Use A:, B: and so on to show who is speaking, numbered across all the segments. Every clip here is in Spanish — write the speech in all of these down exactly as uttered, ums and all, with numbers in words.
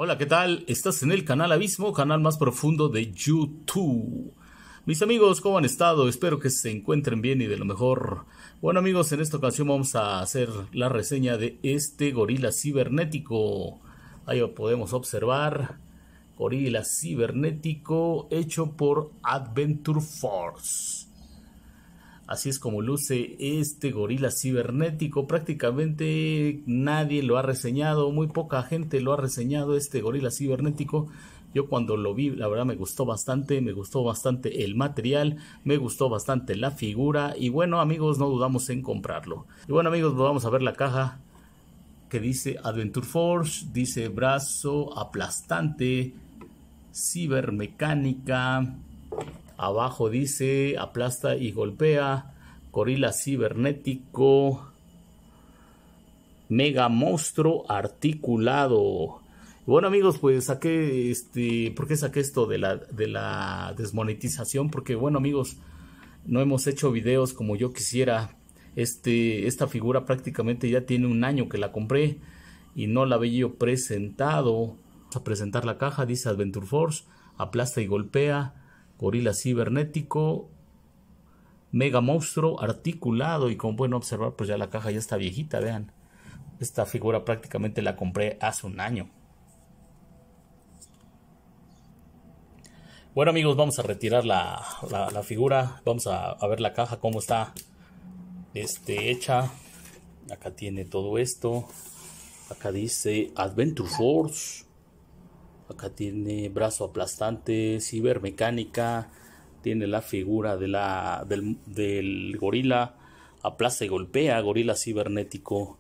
A: Hola, ¿qué tal? Estás en el canal Abismo, canal más profundo de YouTube. Mis amigos, ¿cómo han estado? Espero que se encuentren bien y de lo mejor. Bueno, amigos, en esta ocasión vamos a hacer la reseña de este gorila cibernético. Ahí lo podemos observar. Gorila cibernético hecho por Adventure Force. Así es como luce este gorila cibernético. Prácticamente nadie lo ha reseñado, muy poca gente lo ha reseñado este gorila cibernético. Yo cuando lo vi, la verdad me gustó bastante, me gustó bastante el material, me gustó bastante la figura y bueno, amigos, no dudamos en comprarlo. Y bueno, amigos, vamos a ver la caja que dice Adventure Force, dice brazo aplastante, cibermecánica. Abajo dice aplasta y golpea, gorila cibernético, mega monstruo articulado. Bueno, amigos, pues saqué este, ¿por qué saqué esto de la de la desmonetización? Porque bueno, amigos, no hemos hecho videos como yo quisiera. Este esta figura prácticamente ya tiene un año que la compré y no la había yo presentado. Vamos a presentar la caja, dice Adventure Force, aplasta y golpea, gorila cibernético, mega monstruo articulado. Y como pueden observar, pues ya la caja ya está viejita, vean. Esta figura prácticamente la compré hace un año. Bueno, amigos, vamos a retirar la, la, la figura. Vamos a, a ver la caja, cómo está este, hecha. Acá tiene todo esto. Acá dice Adventure Force. Acá tiene brazo aplastante, cibermecánica, tiene la figura de la, del, del gorila, aplasta y golpea, gorila cibernético.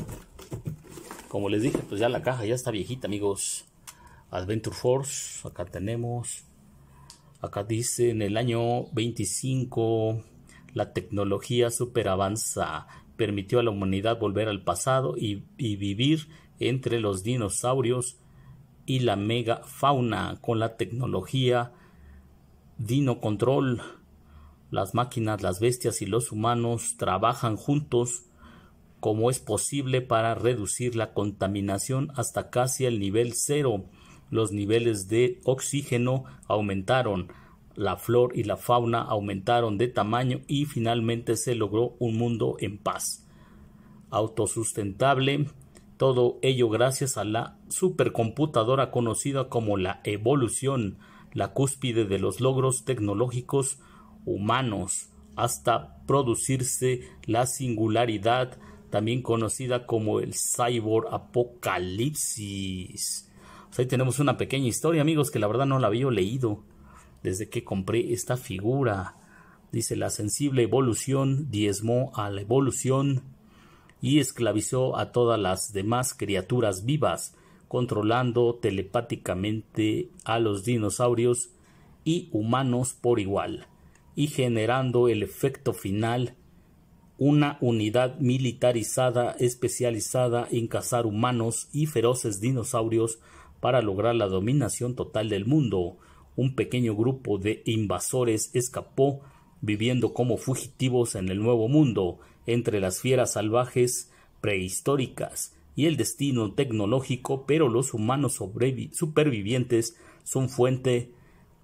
A: Como les dije, pues ya la caja ya está viejita, amigos. Adventure Force, acá tenemos. Acá dice en el año veinticinco, la tecnología super avanza, permitió a la humanidad volver al pasado y, y vivir entre los dinosaurios y la mega fauna con la tecnología Dino Control. Las máquinas, las bestias y los humanos trabajan juntos como es posible para reducir la contaminación hasta casi el nivel cero. Los niveles de oxígeno aumentaron, la flora y la fauna aumentaron de tamaño y finalmente se logró un mundo en paz, autosustentable. Todo ello gracias a la supercomputadora conocida como la evolución, la cúspide de los logros tecnológicos humanos, hasta producirse la singularidad, también conocida como el cyborg apocalipsis. Pues ahí tenemos una pequeña historia, amigos, que la verdad no la había leído desde que compré esta figura. Dice: la sensible evolución diezmó a la evolución y esclavizó a todas las demás criaturas vivas, controlando telepáticamente a los dinosaurios y humanos por igual, y generando el efecto final, una unidad militarizada especializada en cazar humanos y feroces dinosaurios para lograr la dominación total del mundo. Un pequeño grupo de invasores escapó, viviendo como fugitivos en el Nuevo Mundo, entre las fieras salvajes prehistóricas y el destino tecnológico, pero los humanos supervivientes son fuente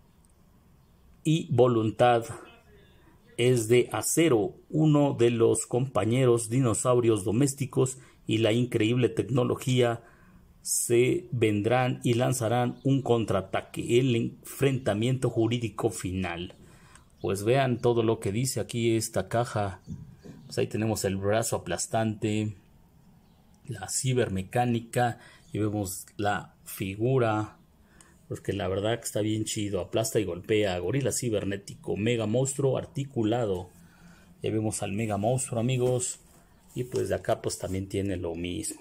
A: y voluntad es de acero, uno de los compañeros dinosaurios domésticos y la increíble tecnología se vendrán y lanzarán un contraataque, el enfrentamiento jurídico final. Pues vean todo lo que dice aquí esta caja. Pues ahí tenemos el brazo aplastante, la cibermecánica y vemos la figura, porque la verdad que está bien chido. Aplasta y golpea, gorila cibernético, mega monstruo articulado. Ya vemos al mega monstruo, amigos, y pues de acá pues también tiene lo mismo.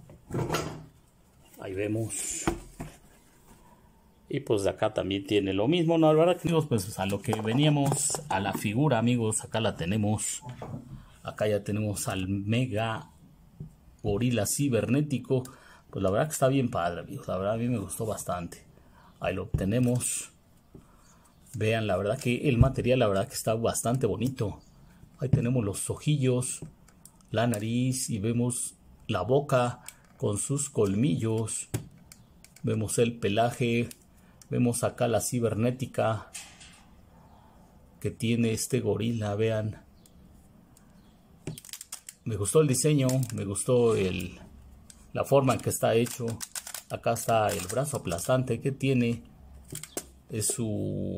A: Ahí vemos. Y pues de acá también tiene lo mismo. No, la verdad que amigos, pues a lo que veníamos, a la figura, amigos, acá la tenemos. Acá ya tenemos al mega gorila cibernético. Pues la verdad que está bien padre, amigos. La verdad a mí me gustó bastante. Ahí lo tenemos. Vean, la verdad que el material, la verdad que está bastante bonito. Ahí tenemos los ojillos, la nariz y vemos la boca con sus colmillos. Vemos el pelaje. Vemos acá la cibernética que tiene este gorila, vean. Me gustó el diseño, me gustó el, la forma en que está hecho. Acá está el brazo aplastante que tiene. Es su,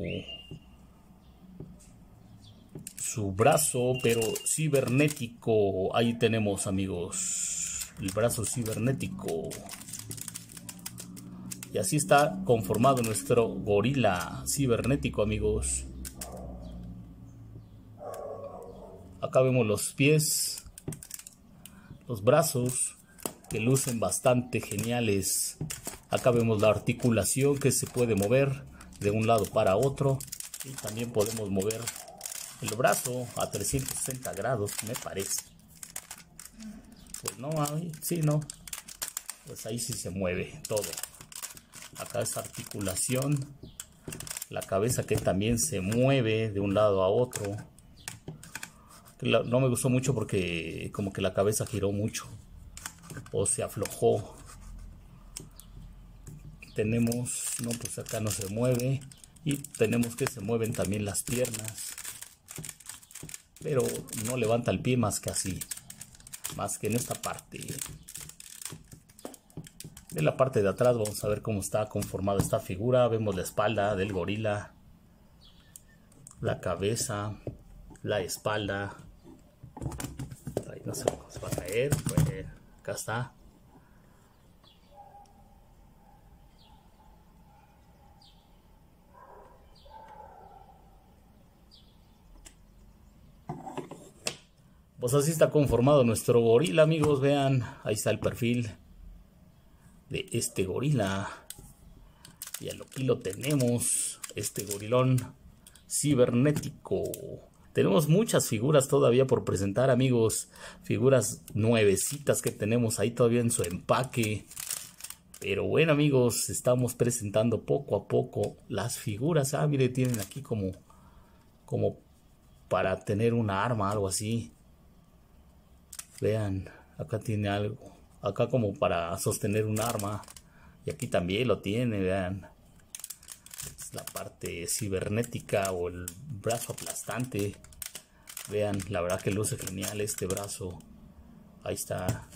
A: su brazo, pero cibernético. Ahí tenemos, amigos, el brazo cibernético. Y así está conformado nuestro gorila cibernético, amigos. Acá vemos los pies, los brazos, que lucen bastante geniales. Acá vemos la articulación que se puede mover de un lado para otro. Y también podemos mover el brazo a trescientos sesenta grados, me parece. Pues no, ahí sí, no. Pues ahí sí se mueve todo. Acá es articulación. La cabeza que también se mueve de un lado a otro. No me gustó mucho porque como que la cabeza giró mucho. O se aflojó. Tenemos, no, pues acá no se mueve. Y tenemos que se mueven también las piernas. Pero no levanta el pie más que así. Más que en esta parte. En la parte de atrás vamos a ver cómo está conformada esta figura. Vemos la espalda del gorila, la cabeza, la espalda. Ahí no sé cómo se va a caer. Pues acá está. Pues así está conformado nuestro gorila, amigos. Vean, ahí está el perfil de este gorila. Y aquí lo tenemos, este gorilón cibernético. Tenemos muchas figuras todavía por presentar, amigos. Figuras nuevecitas que tenemos ahí todavía en su empaque. Pero bueno, amigos, estamos presentando poco a poco las figuras. Ah, mire, tienen aquí como, como para tener una arma, algo así. Vean, acá tiene algo. Acá como para sostener un arma. Y aquí también lo tiene, vean. Es la parte cibernética o el brazo aplastante. Vean, la verdad que luce genial este brazo. Ahí está.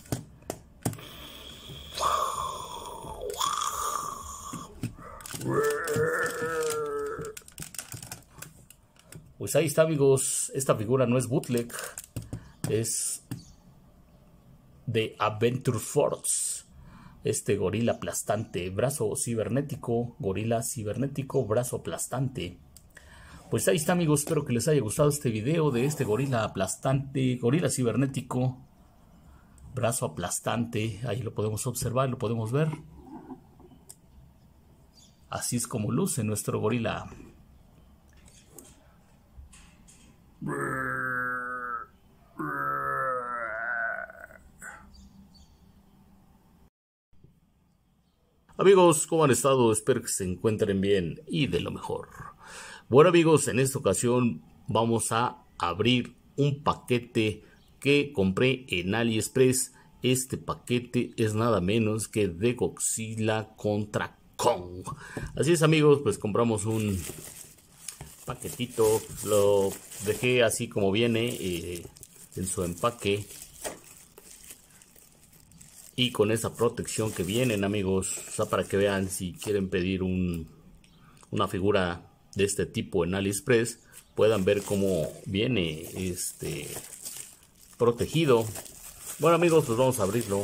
A: Pues ahí está, amigos. Esta figura no es bootleg. Es de Adventure Force. Este gorila aplastante, brazo cibernético, gorila cibernético, brazo aplastante. Pues ahí está, amigos, espero que les haya gustado este video de este gorila aplastante, gorila cibernético, brazo aplastante. Ahí lo podemos observar, lo podemos ver. Así es como luce nuestro gorila. Amigos, ¿cómo han estado? Espero que se encuentren bien y de lo mejor. Bueno, amigos, en esta ocasión vamos a abrir un paquete que compré en AliExpress. Este paquete es nada menos que de Godzilla contra Kong. Así es, amigos, pues compramos un paquetito. Lo dejé así como viene eh, en su empaque. Y con esa protección que vienen, amigos, o sea, para que vean si quieren pedir un, una figura de este tipo en AliExpress, puedan ver cómo viene este protegido. Bueno, amigos, pues vamos a abrirlo.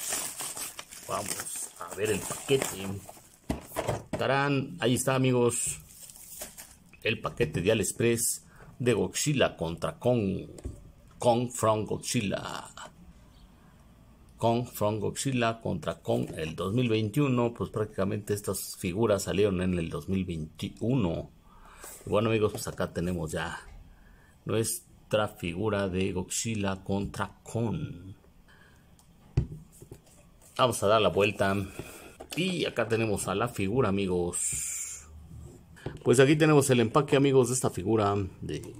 A: Vamos a ver el paquete. Tarán, ahí está, amigos, el paquete de AliExpress de Godzilla contra Kong. Kong from Godzilla. Kong from Godzilla contra Kong el dos mil veintiuno. Pues prácticamente estas figuras salieron en el dos mil veintiuno. Y bueno, amigos, pues acá tenemos ya nuestra figura de Godzilla contra Kong. Vamos a dar la vuelta. Y acá tenemos a la figura, amigos. Pues aquí tenemos el empaque, amigos, de esta figura de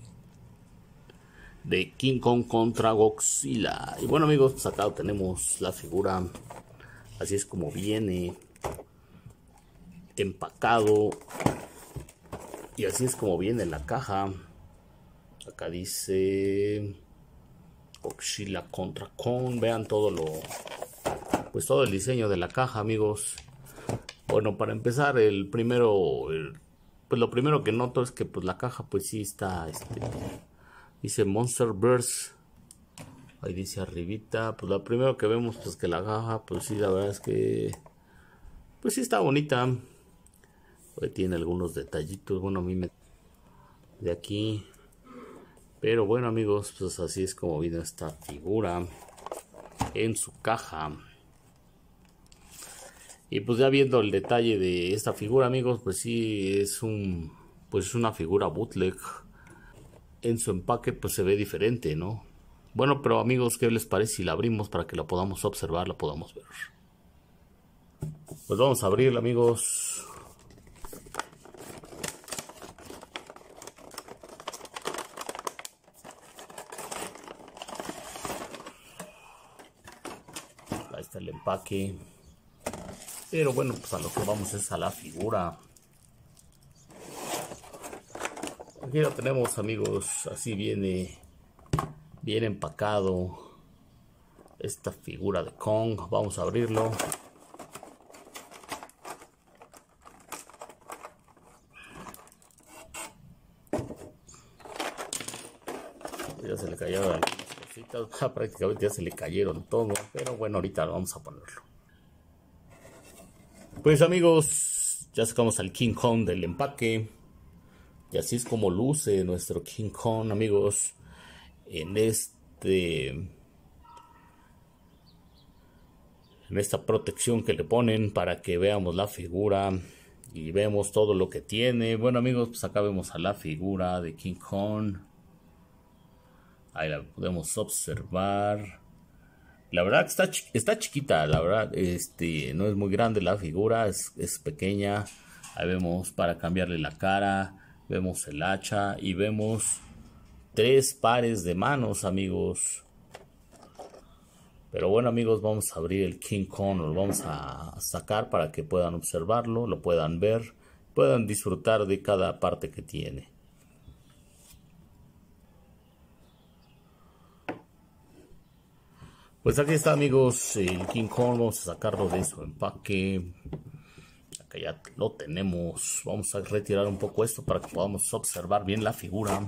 A: de King Kong contra Godzilla. Y bueno, amigos, pues acá tenemos la figura. Así es como viene. empacado. Y así es como viene la caja. Acá dice Godzilla contra Kong. Vean todo lo, pues todo el diseño de la caja, amigos. Bueno, para empezar, el primero, el, pues lo primero que noto es que pues la caja pues sí está, este, dice Monsterverse. Ahí dice arribita. Pues lo primero que vemos pues que la caja pues sí, la verdad es que pues sí está bonita. Pues tiene algunos detallitos. Bueno, a mí me de aquí. Pero bueno, amigos, pues así es como viene esta figura en su caja. Y pues ya viendo el detalle de esta figura, amigos, pues sí es un pues es una figura bootleg. En su empaque pues se ve diferente, ¿no? Bueno, pero amigos, ¿qué les parece si la abrimos para que la podamos observar, la podamos ver? Pues vamos a abrirla, amigos. Ahí está el empaque. Pero bueno, pues a lo que vamos es a la figura. Aquí lo tenemos, amigos. Así viene, bien empacado esta figura de Kong. Vamos a abrirlo. Ya se le cayeron algunas cositas. Prácticamente ya se le cayeron todo. Pero bueno, ahorita vamos a ponerlo. Pues amigos, ya sacamos al King Kong del empaque. Y así es como luce nuestro King Kong, amigos. En este... En esta protección que le ponen para que veamos la figura. Y vemos todo lo que tiene. Bueno, amigos, pues acá vemos a la figura de King Kong. Ahí la podemos observar. La verdad que está, está chiquita, la verdad, este, no es muy grande la figura, es, es pequeña. Ahí vemos para cambiarle la cara, vemos el hacha y vemos tres pares de manos, amigos. Pero bueno, amigos, vamos a abrir el King Kong, lo vamos a sacar para que puedan observarlo, lo puedan ver, puedan disfrutar de cada parte que tiene. Pues aquí está, amigos, el King Kong. Vamos a sacarlo de su empaque. Acá ya lo tenemos. Vamos a retirar un poco esto para que podamos observar bien la figura.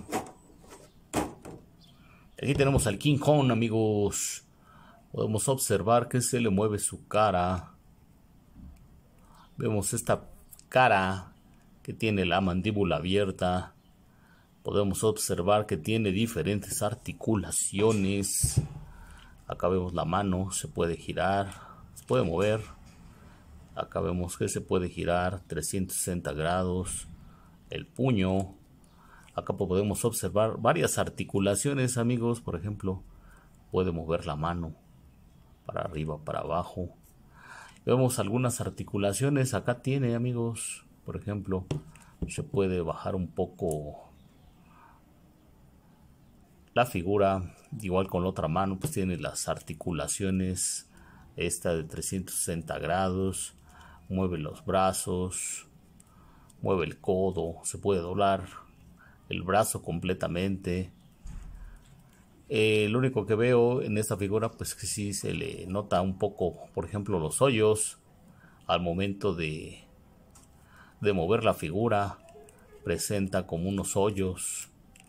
A: Aquí tenemos al King Kong, amigos. Podemos observar que se le mueve su cara. Vemos esta cara que tiene la mandíbula abierta. Podemos observar que tiene diferentes articulaciones. Acá vemos la mano, se puede girar, se puede mover. Acá vemos que se puede girar trescientos sesenta grados. El puño. Acá podemos observar varias articulaciones, amigos. Por ejemplo, puede mover la mano para arriba, para abajo. Vemos algunas articulaciones. Acá tiene, amigos. Por ejemplo, se puede bajar un poco la figura, igual con la otra mano, pues tiene las articulaciones, esta de trescientos sesenta grados, mueve los brazos, mueve el codo, se puede doblar el brazo completamente. Eh, lo único que veo en esta figura, pues que sí se le nota un poco, por ejemplo, los hoyos al momento de, de mover la figura, presenta como unos hoyos.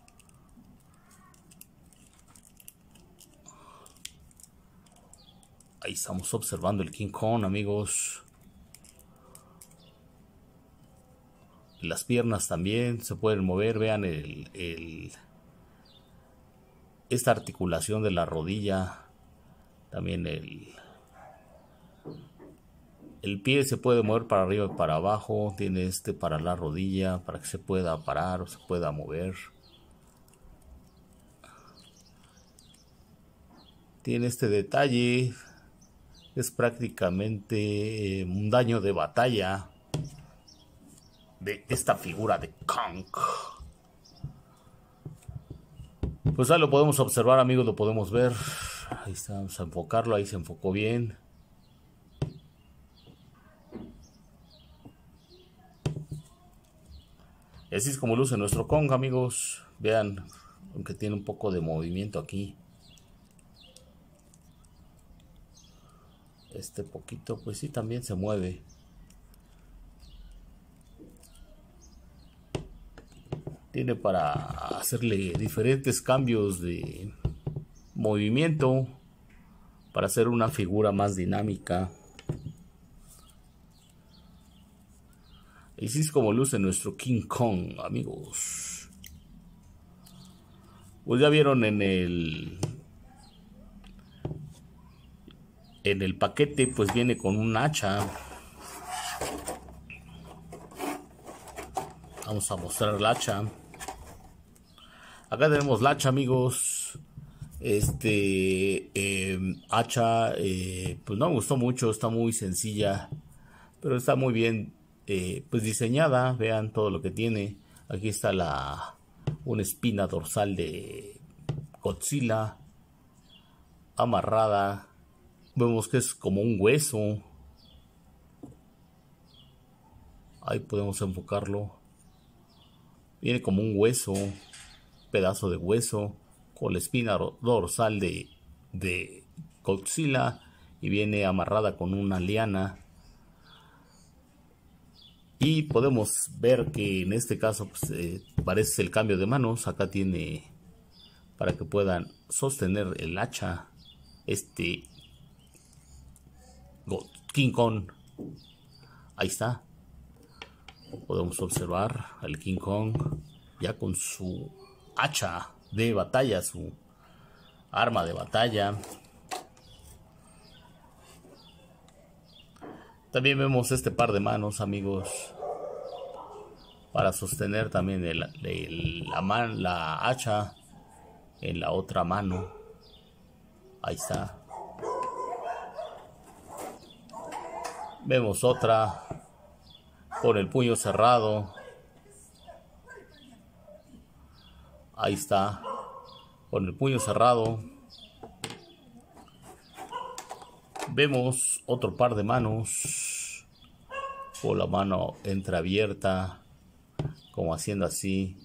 A: Ahí estamos observando el King Kong, amigos. Las piernas también se pueden mover. Vean el, el, esta articulación de la rodilla. También el, el pie se puede mover para arriba y para abajo. Tiene este para la rodilla, para que se pueda parar o se pueda mover. Tiene este detalle. Es prácticamente eh, un daño de batalla de esta figura de Kong. Pues ahí lo podemos observar, amigos, lo podemos ver. Ahí está, vamos a enfocarlo, ahí se enfocó bien. Así es como luce nuestro Kong, amigos. Vean, aunque tiene un poco de movimiento aquí. Este poquito, pues sí, también se mueve. Tiene para hacerle diferentes cambios de movimiento para hacer una figura más dinámica. Y así es como luce nuestro King Kong, amigos. Pues ya vieron en el en el paquete, pues viene con un hacha. Vamos a mostrar el hacha. Acá tenemos la hacha, amigos. Este eh, hacha, eh, pues no me gustó mucho, está muy sencilla, pero está muy bien eh, pues diseñada. Vean todo lo que tiene. Aquí está la una espina dorsal de Godzilla amarrada. Vemos que es como un hueso. Ahí podemos enfocarlo. Viene como un hueso, pedazo de hueso, con la espina dorsal de, de Godzilla, y viene amarrada con una liana. Y podemos ver que en este caso pues, eh, parece el cambio de manos. Acá tiene para que puedan sostener el hacha. Este King Kong, ahí está. Podemos observar al King Kong ya con su hacha de batalla, su arma de batalla. También vemos este par de manos, amigos, para sostener también el, el, la, man, la hacha en la otra mano. Ahí está. Vemos otra con el puño cerrado. Ahí está, con el puño cerrado. Vemos otro par de manos con la mano entreabierta, como haciendo así.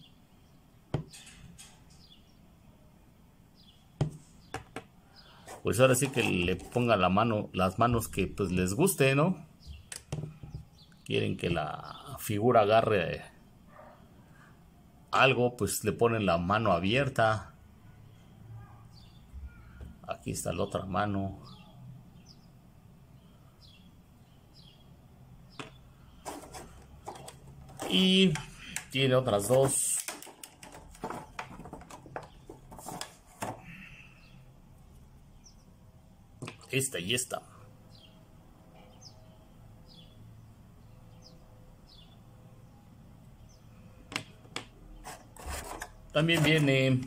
A: Pues ahora sí que le pongan la mano, las manos que pues les guste, ¿no? Quieren que la figura agarre algo, pues le ponen la mano abierta. Aquí está la otra mano. Y tiene otras dos. Esta y esta. También viene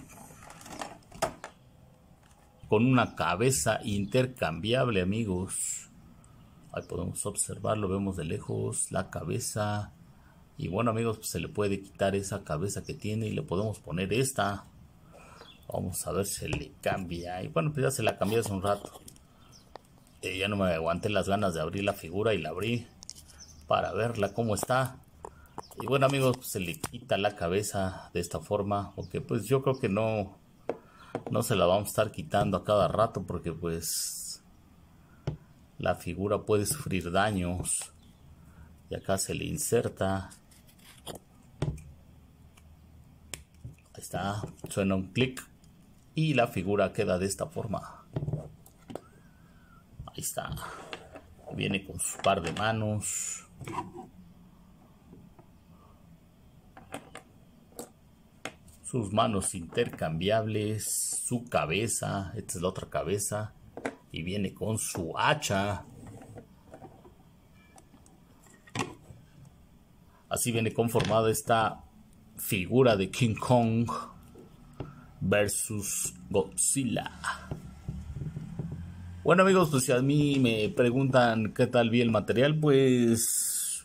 A: con una cabeza intercambiable, amigos. Ahí podemos observarlo, vemos de lejos la cabeza. Y bueno, amigos, pues se le puede quitar esa cabeza que tiene y le podemos poner esta. Vamos a ver si se le cambia. Y bueno, pues ya se la cambié hace un rato. Eh, ya no me aguanté las ganas de abrir la figura y la abrí para verla cómo está. Y bueno, amigos, pues se le quita la cabeza de esta forma, porque pues yo creo que no, no se la vamos a estar quitando a cada rato, porque pues la figura puede sufrir daños. Y acá se le inserta. Ahí está, suena un clic y la figura queda de esta forma. Ahí está, viene con su par de manos. Sus manos intercambiables, su cabeza, esta es la otra cabeza, y viene con su hacha. Así viene conformada esta figura de King Kong versus Godzilla. Bueno, amigos, pues si a mí me preguntan qué tal vi el material, pues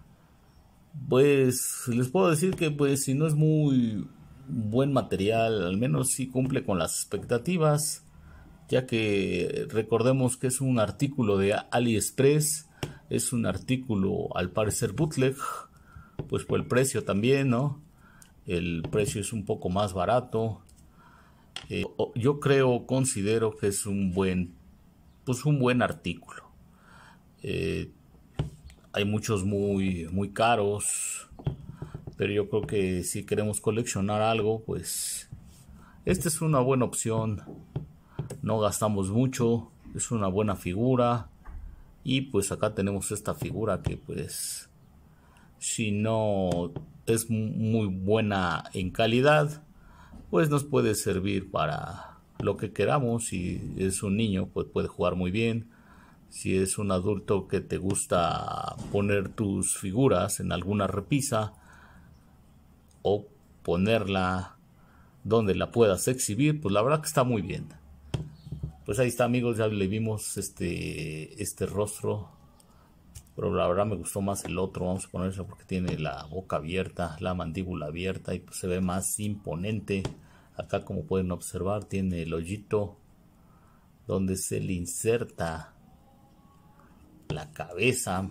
A: pues les puedo decir que pues si no es muy buen material, al menos sí cumple con las expectativas, ya que recordemos que es un artículo de AliExpress, es un artículo al parecer bootleg, pues por el precio también, ¿no? El precio es un poco más barato. Eh, yo creo, considero que es un buen, pues un buen artículo. Eh, hay muchos muy, muy caros, pero yo creo que si queremos coleccionar algo, pues esta es una buena opción. No gastamos mucho, es una buena figura. Y pues acá tenemos esta figura que pues si no es muy buena en calidad, pues nos puede servir para lo que queramos. Si es un niño, pues puede jugar muy bien. Si es un adulto que te gusta poner tus figuras en alguna repisa o ponerla donde la puedas exhibir, pues la verdad que está muy bien. Pues ahí está, amigos, ya le vimos este, este rostro, pero la verdad me gustó más el otro. Vamos a ponerlo porque tiene la boca abierta, la mandíbula abierta y pues se ve más imponente. Acá, como pueden observar, tiene el hoyito donde se le inserta la cabeza.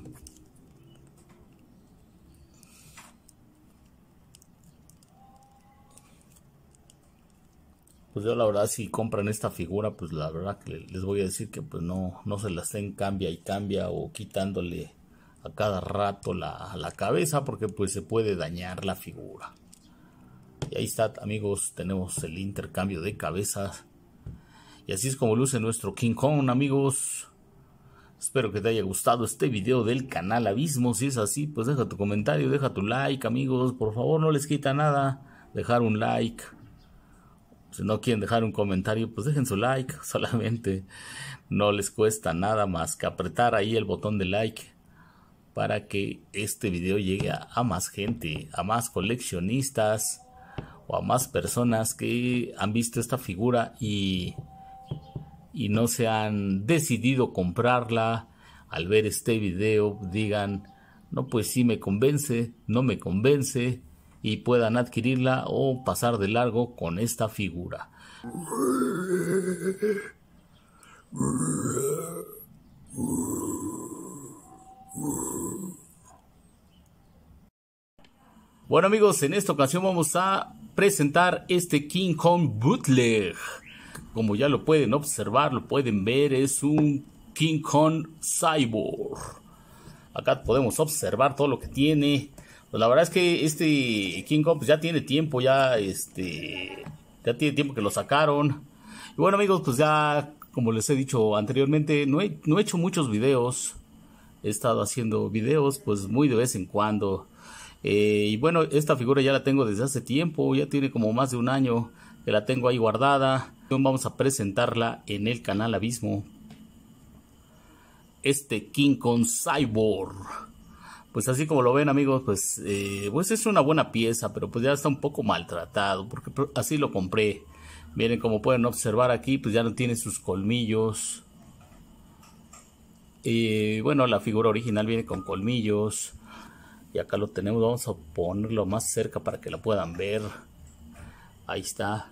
A: Pues yo la verdad, si compran esta figura, pues la verdad que les voy a decir que pues no, no se la estén cambia y cambia o quitándole a cada rato la, la cabeza, porque pues se puede dañar la figura. Y ahí está, amigos, tenemos el intercambio de cabezas. Y así es como luce nuestro King Kong, amigos. Espero que te haya gustado este video del canal Abismo. Si es así, pues deja tu comentario, deja tu like, amigos. Por favor, no les quita nada dejar un like. Si no quieren dejar un comentario, pues dejen su like. Solamente no les cuesta nada más que apretar ahí el botón de like para que este video llegue a, a más gente, a más coleccionistas o a más personas que han visto esta figura y, y no se han decidido comprarla. Al ver este video digan, no, pues sí me convence, no me convence, y puedan adquirirla o pasar de largo con esta figura. Bueno, amigos, en esta ocasión vamos a presentar este King Kong Bootleg. Como ya lo pueden observar, lo pueden ver, es un King Kong Cyborg. Acá podemos observar todo lo que tiene. Pues la verdad es que este King Kong pues ya tiene tiempo, ya este ya tiene tiempo que lo sacaron. Y bueno, amigos, pues ya como les he dicho anteriormente, no he, no he hecho muchos videos. He estado haciendo videos pues muy de vez en cuando. Eh, y bueno, esta figura ya la tengo desde hace tiempo, ya tiene como más de un año que la tengo ahí guardada. Vamos a presentarla en el canal Abismo. Este King Kong Cyborg. Pues así como lo ven, amigos, pues, eh, pues es una buena pieza, pero pues ya está un poco maltratado, porque así lo compré. Miren, como pueden observar aquí, pues ya no tiene sus colmillos. Y bueno, la figura original viene con colmillos. Y acá lo tenemos, vamos a ponerlo más cerca para que la puedan ver. Ahí está.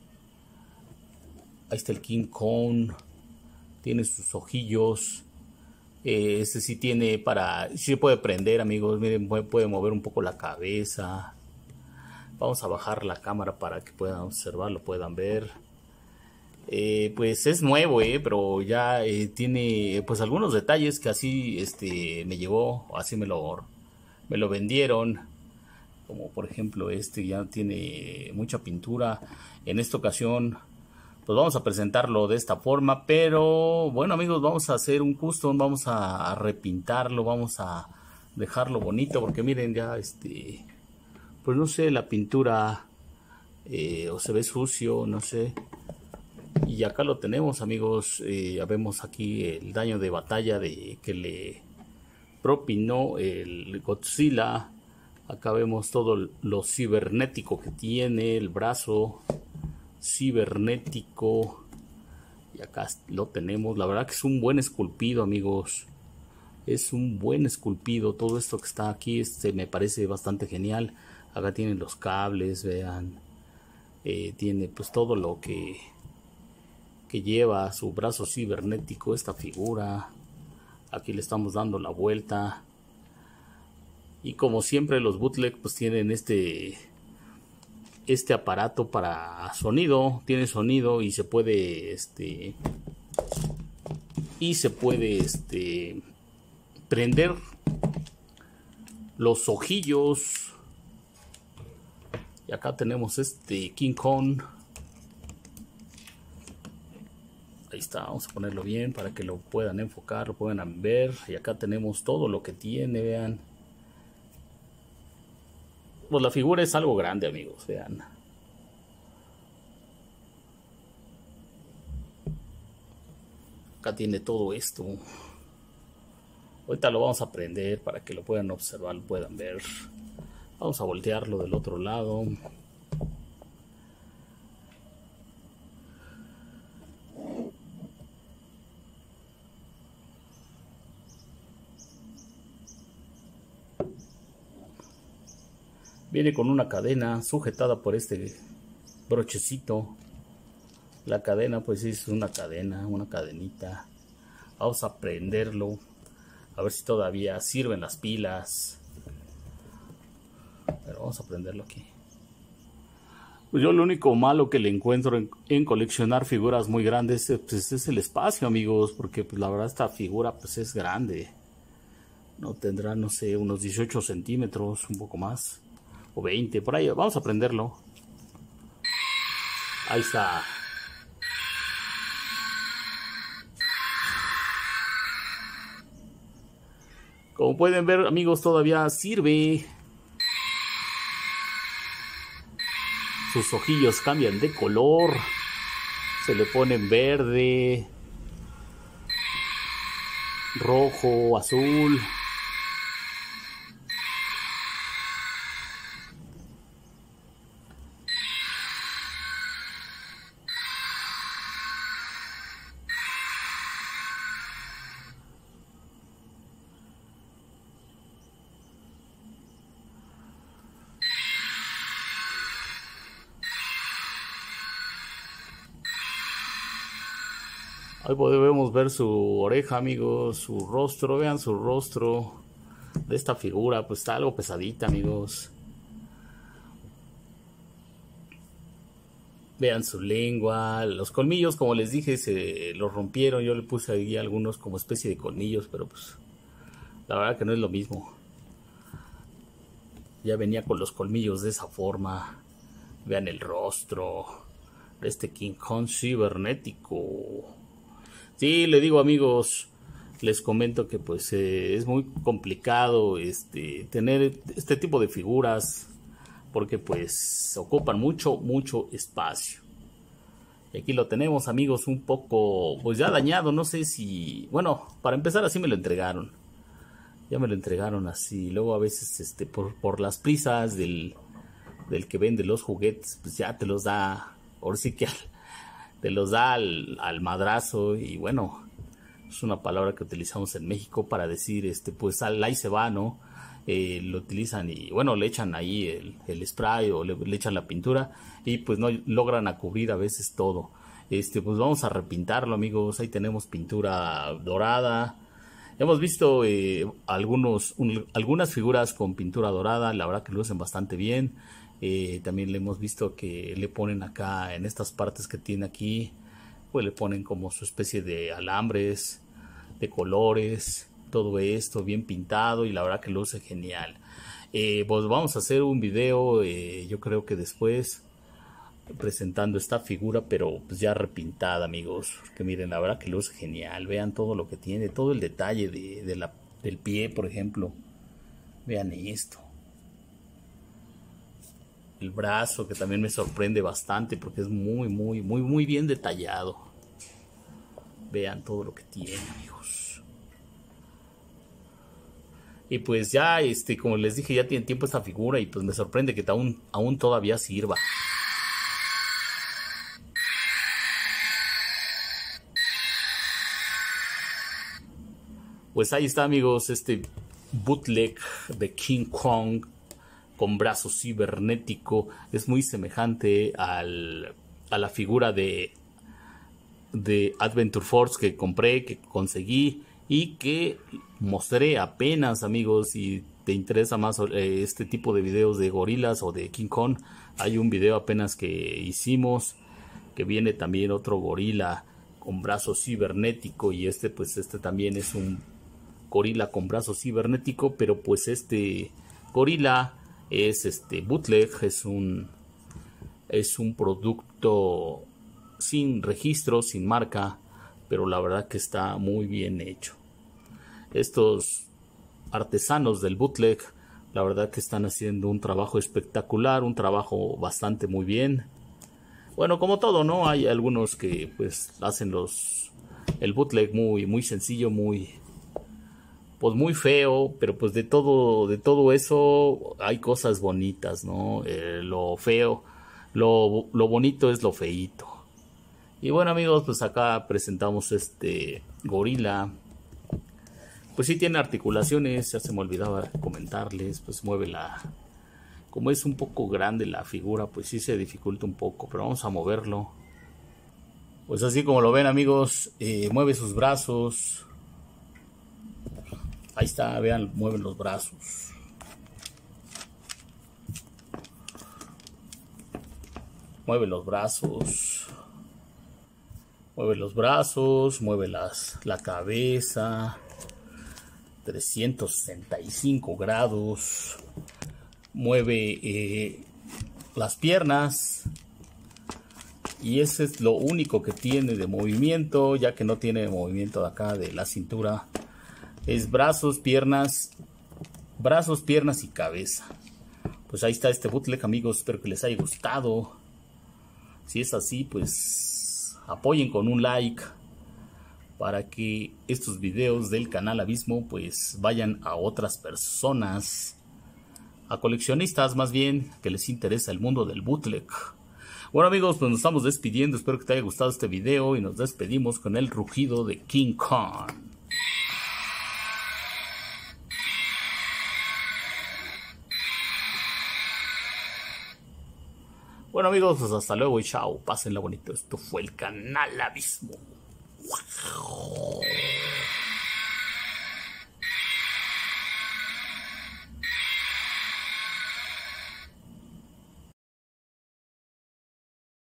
A: Ahí está el King Kong. Tiene sus ojillos. Eh, este sí tiene para... Sí puede prender, amigos. Miren, puede, puede mover un poco la cabeza. Vamos a bajar la cámara para que puedan observarlo, puedan ver. Eh, pues es nuevo, eh, pero ya eh, tiene pues algunos detalles que así este, me llegó, o así me lo, me lo vendieron. Como por ejemplo este ya tiene mucha pintura. En esta ocasión pues vamos a presentarlo de esta forma, pero bueno, amigos, vamos a hacer un custom, vamos a, a repintarlo, vamos a dejarlo bonito, porque miren ya este, pues no sé, la pintura eh, o se ve sucio, no sé. Y acá lo tenemos, amigos, eh, ya vemos aquí el daño de batalla de que le propinó el Godzilla. Acá vemos todo lo cibernético que tiene, el brazo cibernético, y acá lo tenemos. La verdad que es un buen esculpido, amigos, es un buen esculpido. Todo esto que está aquí este me parece bastante genial. Acá tienen los cables, vean, eh, tiene pues todo lo que que lleva su brazo cibernético esta figura. Aquí le estamos dando la vuelta. Y como siempre los bootleg pues tienen este este aparato para sonido, tiene sonido y se puede este y se puede este prender los ojillos. Y acá tenemos este King Kong. Ahí está, vamos a ponerlo bien para que lo puedan enfocar, lo puedan ver. Y acá tenemos todo lo que tiene, vean. Pues la figura es algo grande, amigos, vean. Acá tiene todo esto. Ahorita lo vamos a prender para que lo puedan observar, lo puedan ver. Vamos a voltearlo del otro lado. Viene con una cadena sujetada por este brochecito. La cadena pues es una cadena, una cadenita. Vamos a prenderlo. A ver si todavía sirven las pilas. Pero vamos a prenderlo aquí. Pues yo lo único malo que le encuentro en, en coleccionar figuras muy grandes pues, es el espacio, amigos. Porque pues la verdad esta figura pues es grande. No tendrá, no sé, unos dieciocho centímetros, un poco más. O veinte, por ahí. Vamos a prenderlo. Ahí está. Como pueden ver, amigos, todavía sirve. Sus ojillos cambian de color. Se le ponen verde, rojo, azul. Ahí podemos ver su oreja, amigos, su rostro, vean su rostro de esta figura, pues está algo pesadita, amigos. Vean su lengua, los colmillos, como les dije, se los rompieron, yo le puse ahí algunos como especie de colmillos, pero pues la verdad que no es lo mismo. Ya venía con los colmillos de esa forma. Vean el rostro de este King Kong cibernético. Sí, le digo, amigos, les comento que pues eh, es muy complicado este tener este tipo de figuras porque pues ocupan mucho, mucho espacio. Y aquí lo tenemos, amigos, un poco pues ya dañado, no sé si... Bueno, para empezar así me lo entregaron. Ya me lo entregaron así. Luego a veces este por, por las prisas del, del que vende los juguetes, pues ya te los da, ahora sí que al, te los da al, al madrazo. Y bueno, es una palabra que utilizamos en México para decir, este pues al, ahí se va, ¿no? Eh, lo utilizan y bueno, le echan ahí el, el spray o le, le echan la pintura y pues no logran a cubrir a veces todo. Este pues vamos a repintarlo, amigos. Ahí tenemos pintura dorada. Hemos visto eh, algunos, un, algunas figuras con pintura dorada, la verdad que lo hacen bastante bien. Eh, también le hemos visto que le ponen acá, en estas partes que tiene aquí, pues le ponen como su especie de alambres, de colores, todo esto bien pintado y la verdad que lo hace genial. Eh, pues vamos a hacer un video, eh, yo creo que después, presentando esta figura, pero pues ya repintada, amigos, que miren, la verdad que lo hace genial. Vean todo lo que tiene, todo el detalle de, de la, del pie, por ejemplo. Vean esto, el brazo, que también me sorprende bastante porque es muy, muy, muy, muy bien detallado. Vean todo lo que tiene, amigos. Y pues ya, este, como les dije, ya tiene tiempo esta figura y pues me sorprende que aún, aún todavía sirva. Pues ahí está, amigos, este bootleg de King Kong con brazo cibernético. Es muy semejante al, a la figura de, de Adventure Force que compré, que conseguí y que mostré apenas, amigos. Y te interesa más eh, este tipo de videos de gorilas o de King Kong, hay un video apenas que hicimos que viene también otro gorila con brazo cibernético, y este pues este también es un gorila con brazo cibernético, pero pues este gorila es este bootleg, es un es un producto sin registro, sin marca, pero la verdad que está muy bien hecho. Estos artesanos del bootleg, la verdad que están haciendo un trabajo espectacular, un trabajo bastante muy bien. Bueno, como todo, ¿no? Hay algunos que pues hacen los el bootleg muy muy sencillo, muy pues muy feo, pero pues de todo de todo eso hay cosas bonitas, ¿no? Eh, lo feo, lo, lo bonito es lo feíto. Y bueno, amigos, pues acá presentamos este gorila. Pues sí tiene articulaciones, ya se me olvidaba comentarles, pues mueve la... Como es un poco grande la figura, pues sí se dificulta un poco, pero vamos a moverlo. Pues así como lo ven, amigos, eh, mueve sus brazos. Ahí está, vean, mueve los brazos. Mueve los brazos. Mueve los brazos, mueve las, la cabeza. trescientos sesenta y cinco grados. Mueve eh, las piernas, y ese es lo único que tiene de movimiento, ya que no tiene movimiento de acá de la cintura. Es brazos, piernas, brazos, piernas y cabeza. Pues ahí está este bootleg, amigos, espero que les haya gustado. Si es así, pues apoyen con un like para que estos videos del canal Abismo pues vayan a otras personas, a coleccionistas más bien, que les interesa el mundo del bootleg. Bueno, amigos, pues nos estamos despidiendo. Espero que te haya gustado este video y nos despedimos con el rugido de King Kong. Bueno, amigos, pues hasta luego y chao. Pásenla bonito. Esto fue el canal Abismo.